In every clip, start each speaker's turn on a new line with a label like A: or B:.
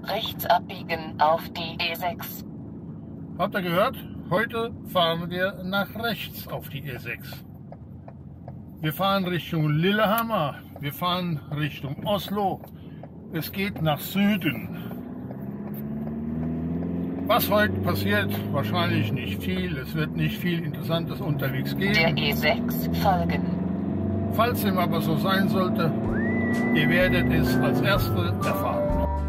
A: rechts abbiegen auf die E6.
B: Habt ihr gehört? Heute fahren wir nach rechts auf die E6. Wir fahren Richtung Lillehammer, wir fahren Richtung Oslo. Es geht nach Süden. Was heute passiert, wahrscheinlich nicht viel. Es wird nicht viel Interessantes unterwegs geben.
A: Der E6 folgen.
B: Falls dem aber so sein sollte, ihr werdet es als Erste erfahren.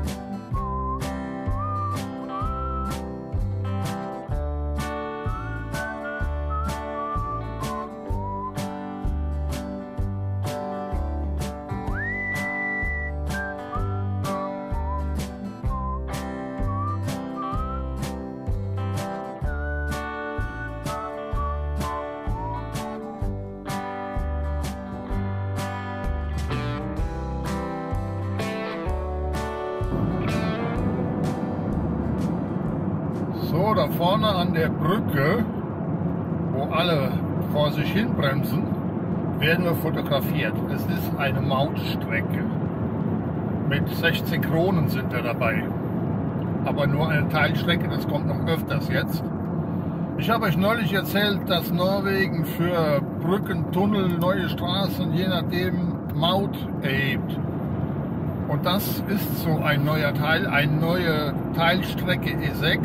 B: So, da vorne an der Brücke, wo alle vor sich hin bremsen, werden wir fotografiert. Es ist eine Mautstrecke. Mit 16 Kronen sind wir dabei. Aber nur eine Teilstrecke, das kommt noch öfters jetzt. Ich habe euch neulich erzählt, dass Norwegen für Brücken, Tunnel, neue Straßen, je nachdem, Maut erhebt. Und das ist so ein neuer Teil, eine neue Teilstrecke E6.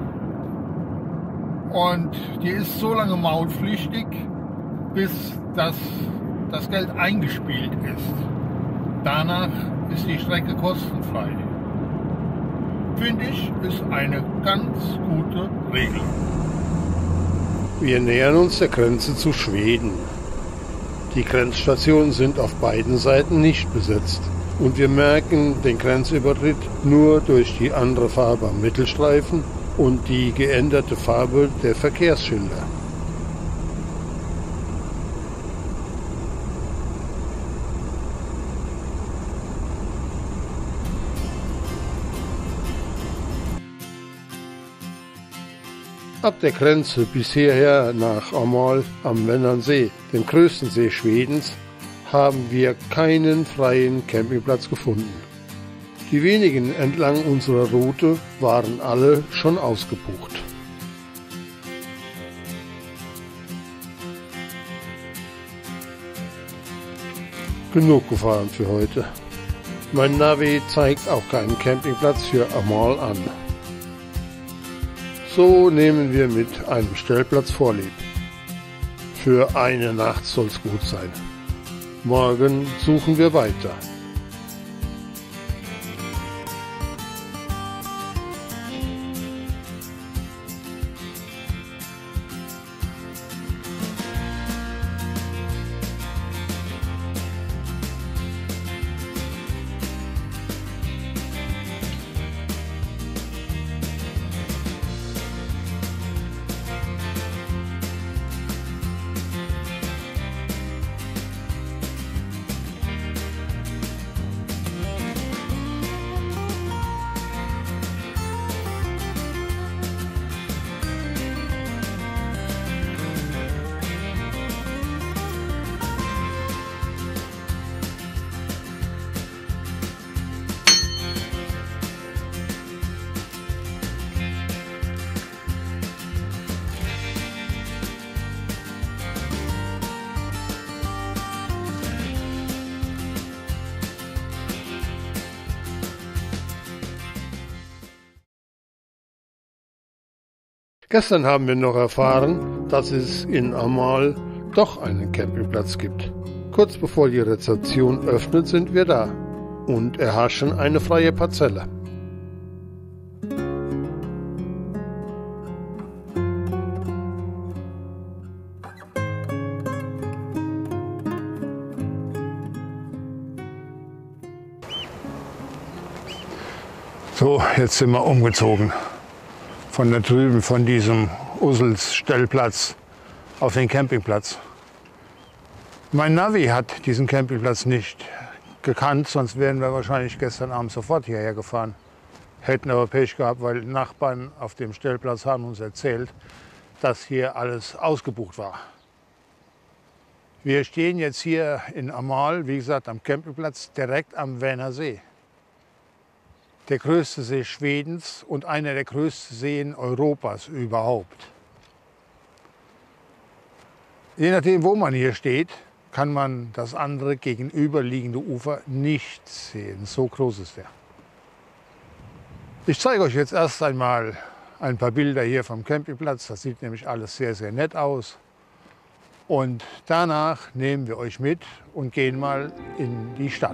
B: Und die ist so lange mautpflichtig, bis das Geld eingespielt ist. Danach ist die Strecke kostenfrei. Finde ich, ist eine ganz gute Regel.
C: Wir nähern uns der Grenze zu Schweden. Die Grenzstationen sind auf beiden Seiten nicht besetzt. Und wir merken den Grenzübertritt nur durch die andere Farbe am Mittelstreifen und die geänderte Farbe der Verkehrsschilder. Ab der Grenze bis hierher nach Åmål am Vänernsee, dem größten See Schwedens, haben wir keinen freien Campingplatz gefunden. Die wenigen entlang unserer Route waren alle schon ausgebucht. Genug gefahren für heute. Mein Navi zeigt auch keinen Campingplatz für Åmål an. So nehmen wir mit einem Stellplatz Vorlieb. Für eine Nacht soll's gut sein. Morgen suchen wir weiter. Gestern haben wir noch erfahren, dass es in Åmål doch einen Campingplatz gibt. Kurz bevor die Rezeption öffnet, sind wir da und erhaschen eine freie Parzelle. So, jetzt sind wir umgezogen. Von da drüben, von diesem Ussels-Stellplatz auf den Campingplatz. Mein Navi hat diesen Campingplatz nicht gekannt, sonst wären wir wahrscheinlich gestern Abend sofort hierher gefahren. Hätten aber Pech gehabt, weil Nachbarn auf dem Stellplatz haben uns erzählt, dass hier alles ausgebucht war. Wir stehen jetzt hier in Åmål, wie gesagt, am Campingplatz direkt am Vänersee. der größte See Schwedens und einer der größten Seen Europas überhaupt. Je nachdem, wo man hier steht, kann man das andere gegenüberliegende Ufer nicht sehen. So groß ist er. Ich zeige euch jetzt erst einmal ein paar Bilder hier vom Campingplatz. Das sieht nämlich alles sehr, sehr nett aus. Und danach nehmen wir euch mit und gehen mal in die Stadt.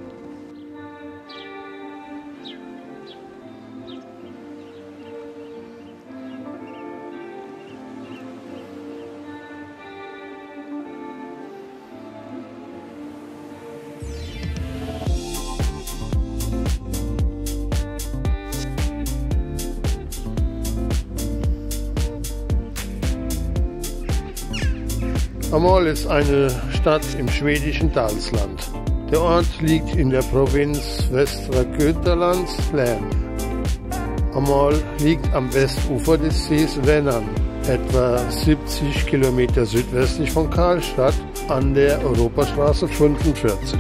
D: Åmål ist eine Stadt im schwedischen Dalsland. Der Ort liegt in der Provinz Västra Götalands län. Åmål liegt am Westufer des Sees Vänern, etwa 70 Kilometer südwestlich von Karlstad an der Europastraße 45.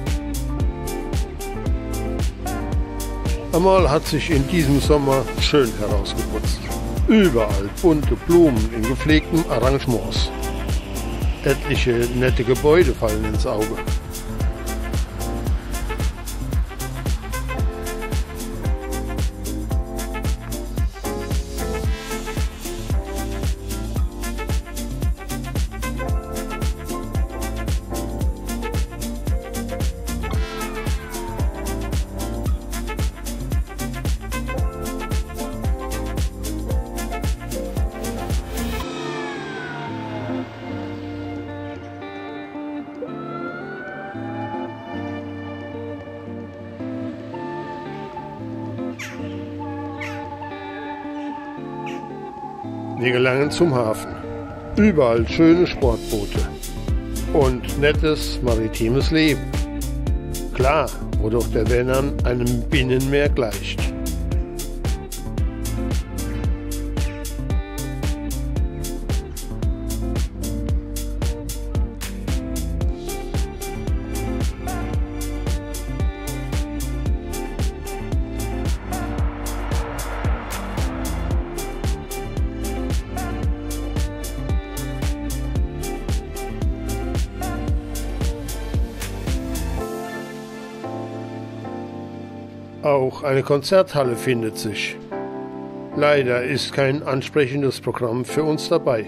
D: Åmål hat sich in diesem Sommer schön herausgeputzt. Überall bunte Blumen in gepflegten Arrangements. Etliche nette Gebäude fallen ins Auge. Wir gelangen zum Hafen. Überall schöne Sportboote und nettes maritimes Leben. Klar, wo doch der Vänern einem Binnenmeer gleicht. Auch eine Konzerthalle findet sich. Leider ist kein ansprechendes Programm für uns dabei.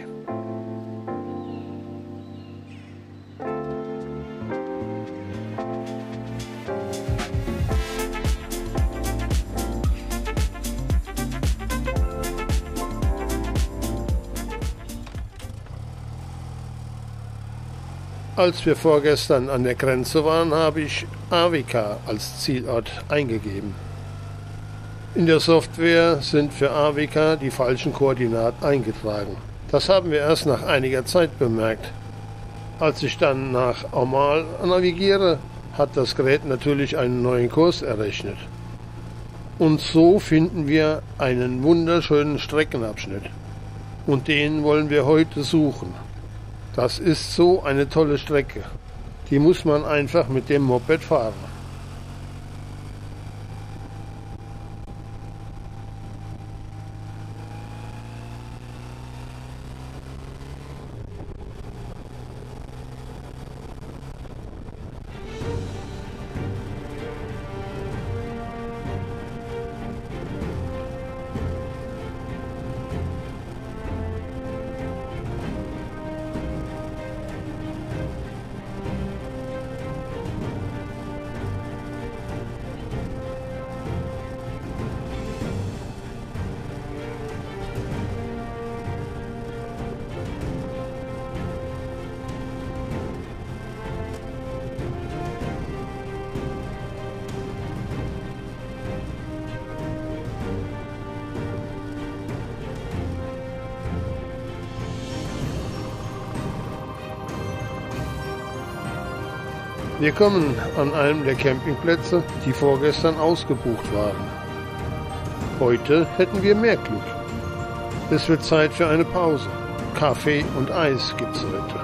D: Als wir vorgestern an der Grenze waren, habe ich Arvika als Zielort eingegeben. In der Software sind für Arvika die falschen Koordinaten eingetragen. Das haben wir erst nach einiger Zeit bemerkt. Als ich dann nach Åmål navigiere, hat das Gerät natürlich einen neuen Kurs errechnet. Und so finden wir einen wunderschönen Streckenabschnitt. Und den wollen wir heute suchen. Das ist so eine tolle Strecke. Die muss man einfach mit dem Moped fahren. Wir kommen an einem der Campingplätze, die vorgestern ausgebucht waren. Heute hätten wir mehr Glück. Es wird Zeit für eine Pause. Kaffee und Eis gibt's heute.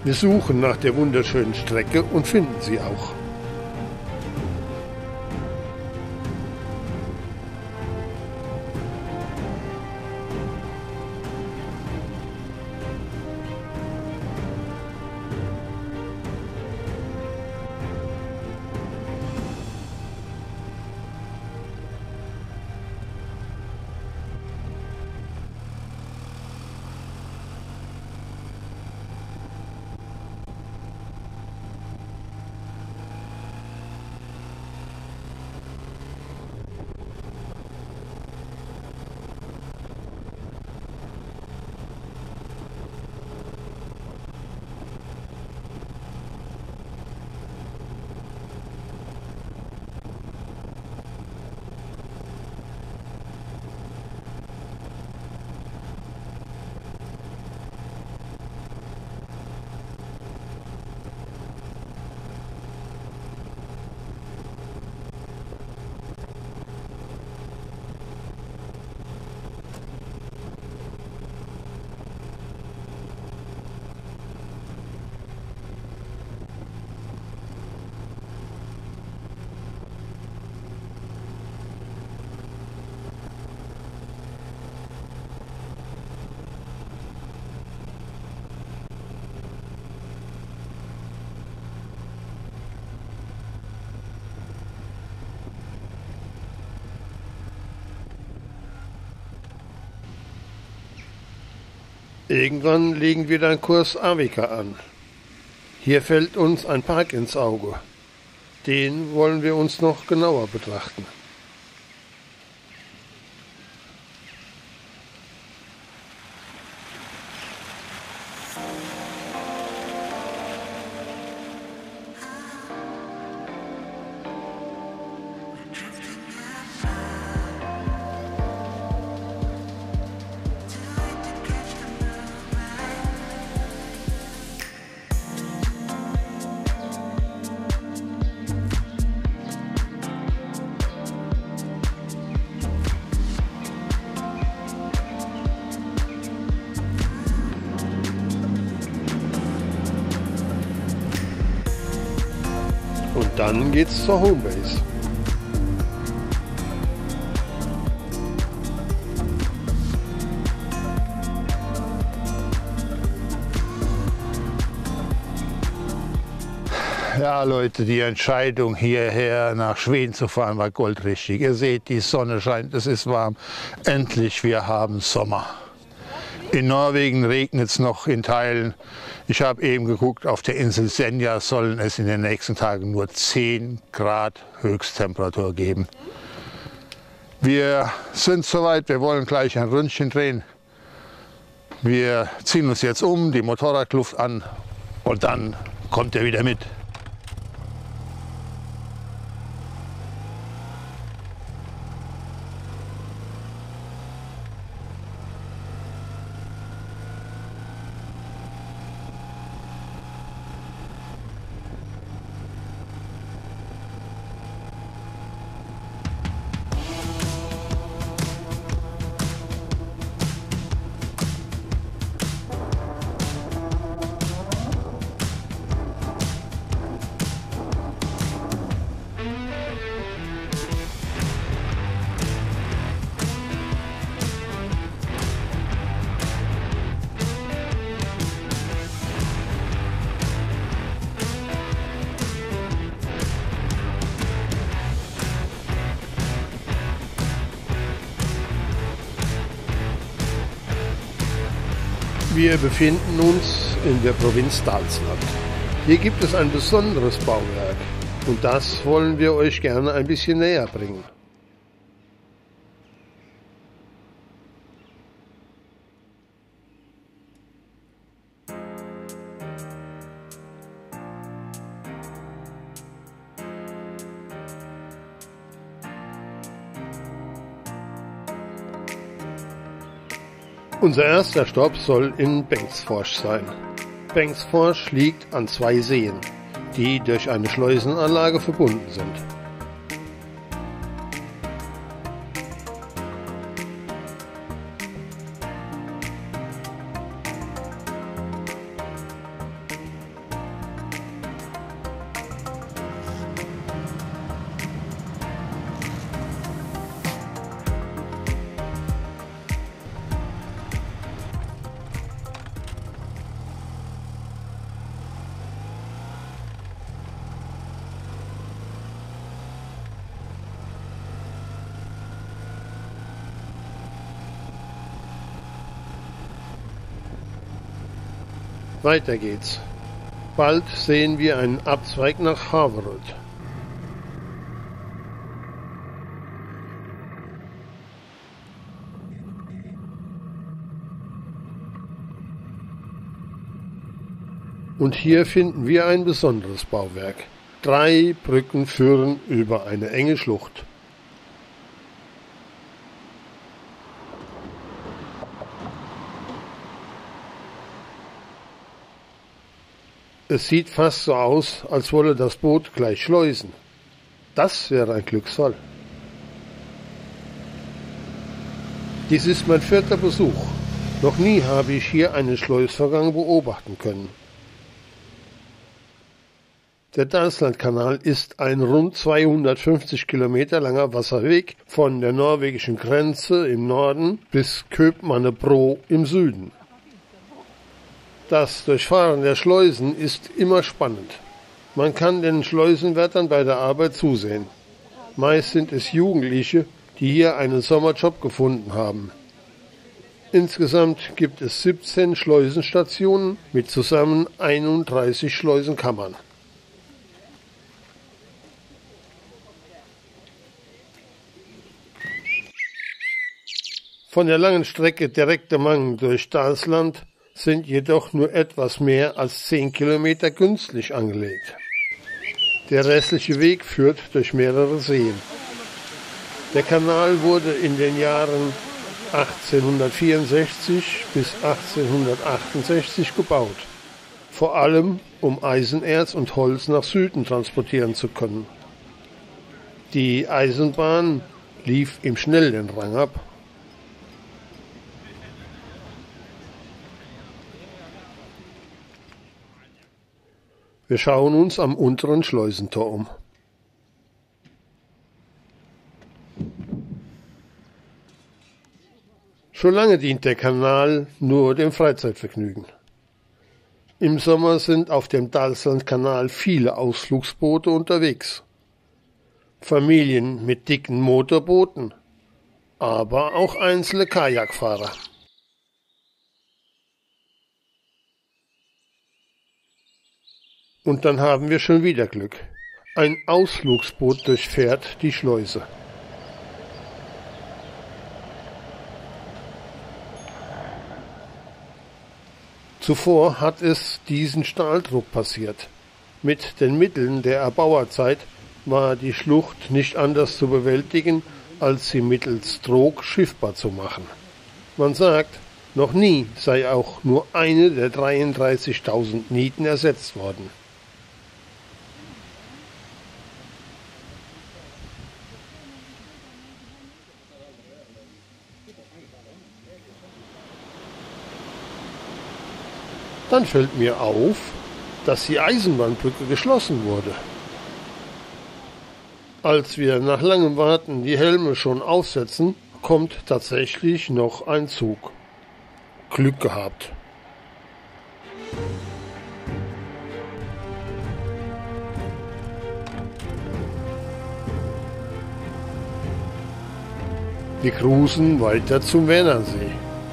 D: Wir suchen nach der wunderschönen Strecke und finden sie auch. Irgendwann legen wir dann Kurs Arvika an. Hier fällt uns ein Park ins Auge. Den wollen wir uns noch genauer betrachten. Und dann geht's zur Homebase.
C: Ja, Leute, die Entscheidung hierher nach Schweden zu fahren war goldrichtig. Ihr seht, die Sonne scheint, es ist warm. Endlich, wir haben Sommer. In Norwegen regnet es noch in Teilen. Ich habe eben geguckt, auf der Insel Senja sollen es in den nächsten Tagen nur 10 Grad Höchsttemperatur geben. Wir sind soweit, wir wollen gleich ein Ründchen drehen. Wir ziehen uns jetzt um, die Motorradluft an und dann kommt er wieder mit.
D: Wir befinden uns in der Provinz Dalsland. Hier gibt es ein besonderes Bauwerk und das wollen wir euch gerne ein bisschen näher bringen. Unser erster Stopp soll in Bengtsfors sein. Bengtsfors liegt an 2 Seen, die durch eine Schleusenanlage verbunden sind. Weiter geht's. Bald sehen wir einen Abzweig nach Haverud. Und hier finden wir ein besonderes Bauwerk. 3 Brücken führen über eine enge Schlucht. Es sieht fast so aus, als wolle das Boot gleich schleusen. Das wäre ein Glücksfall. Dies ist mein 4. Besuch. Noch nie habe ich hier einen Schleusvorgang beobachten können. Der Dalslandkanal ist ein rund 250 Kilometer langer Wasserweg von der norwegischen Grenze im Norden bis Köpmannebro im Süden. Das Durchfahren der Schleusen ist immer spannend. Man kann den Schleusenwärtern bei der Arbeit zusehen. Meist sind es Jugendliche, die hier einen Sommerjob gefunden haben. Insgesamt gibt es 17 Schleusenstationen mit zusammen 31 Schleusenkammern. Von der langen Strecke direkt am Hang durch Dalsland sind jedoch nur etwas mehr als 10 Kilometer künstlich angelegt. Der restliche Weg führt durch mehrere Seen. Der Kanal wurde in den Jahren 1864 bis 1868 gebaut, vor allem um Eisenerz und Holz nach Süden transportieren zu können. Die Eisenbahn lief im Schnellrennrang ab. Wir schauen uns am unteren Schleusentor um. Schon lange dient der Kanal nur dem Freizeitvergnügen. Im Sommer sind auf dem Dalslandkanal viele Ausflugsboote unterwegs. Familien mit dicken Motorbooten, aber auch einzelne Kajakfahrer. Und dann haben wir schon wieder Glück. Ein Ausflugsboot durchfährt die Schleuse. Zuvor hat es diesen Stahldruck passiert. Mit den Mitteln der Erbauerzeit war die Schlucht nicht anders zu bewältigen, als sie mittels Trog schiffbar zu machen. Man sagt, noch nie sei auch nur eine der 33.000 Nieten ersetzt worden. Dann fällt mir auf, dass die Eisenbahnbrücke geschlossen wurde. Als wir nach langem Warten die Helme schon aufsetzen, kommt tatsächlich noch ein Zug. Glück gehabt. Wir cruisen weiter zum Vänernsee.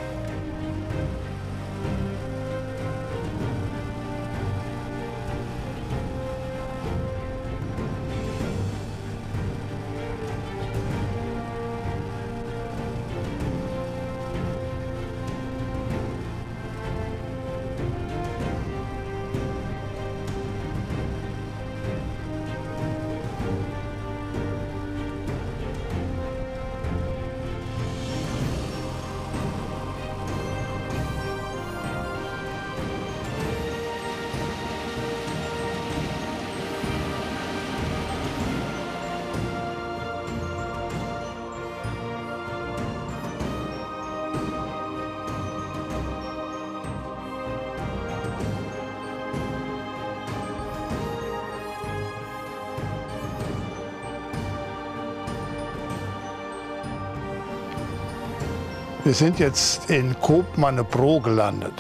C: Wir sind jetzt in Köpmannebro gelandet.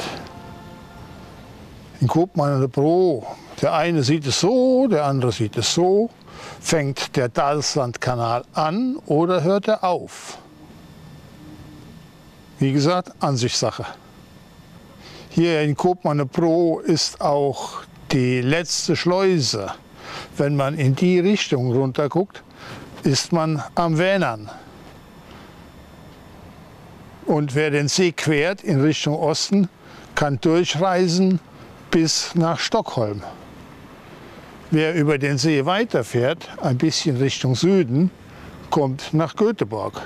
C: In Köpmannebro, der eine sieht es so, der andere sieht es so. Fängt der Dalslandkanal an oder hört er auf? Wie gesagt, Ansichtssache. Hier in Koopmann-Pro ist auch die letzte Schleuse. Wenn man in die Richtung runter guckt, ist man am Vänern. Und wer den See quert in Richtung Osten, kann durchreisen bis nach Stockholm. Wer über den See weiterfährt, ein bisschen Richtung Süden, kommt nach Göteborg.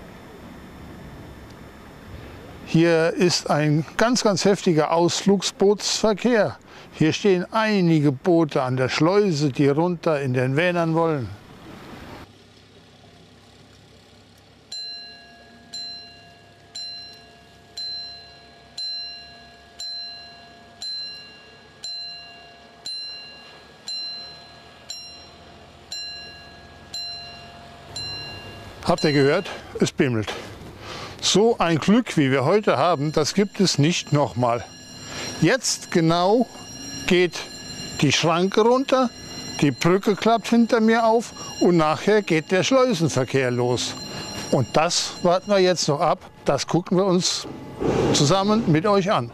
C: Hier ist ein ganz heftiger Ausflugsbootsverkehr. Hier stehen einige Boote an der Schleuse, die runter in den Vänern wollen. Habt ihr gehört? Es bimmelt. So ein Glück, wie wir heute haben, das gibt es nicht nochmal. Jetzt genau geht die Schranke runter, die Brücke klappt hinter mir auf und nachher geht der Schleusenverkehr los. Und das warten wir jetzt noch ab, das gucken wir uns zusammen mit euch an.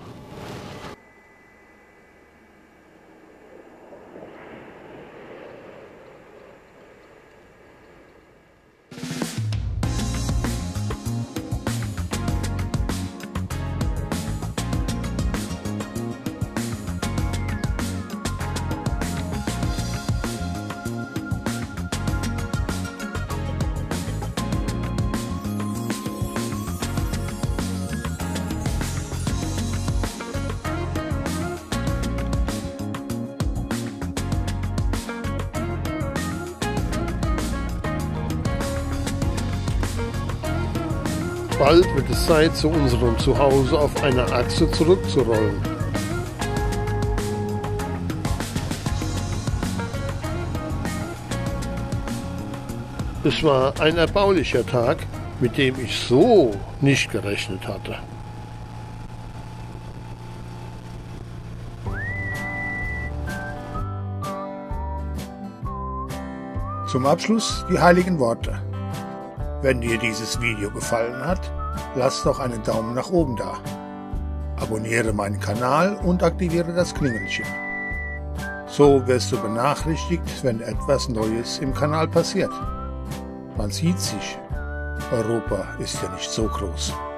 D: Bald wird es Zeit, zu unserem Zuhause auf einer Achse zurückzurollen. Es war ein erbaulicher Tag, mit dem ich so nicht gerechnet hatte.
C: Zum Abschluss die heiligen Worte. Wenn dir dieses Video gefallen hat, lass doch einen Daumen nach oben da. Abonniere meinen Kanal und aktiviere das Klingelchen. So wirst du benachrichtigt, wenn etwas Neues im Kanal passiert. Man sieht sich. Europa ist ja nicht so groß.